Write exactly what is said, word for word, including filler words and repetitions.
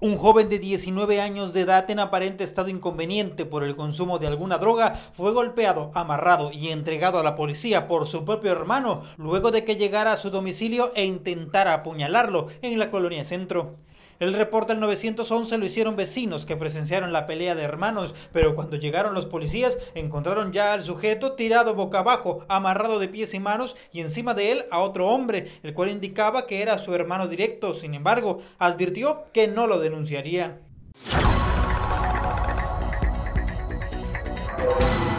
Un joven de diecinueve años de edad en aparente estado inconveniente por el consumo de alguna droga fue golpeado, amarrado y entregado a la policía por su propio hermano luego de que llegara a su domicilio e intentara apuñalarlo en la colonia Centro. El reporte al nueve once lo hicieron vecinos que presenciaron la pelea de hermanos, pero cuando llegaron los policías encontraron ya al sujeto tirado boca abajo, amarrado de pies y manos y encima de él a otro hombre, el cual indicaba que era su hermano directo. Sin embargo, advirtió que no lo denunciaría.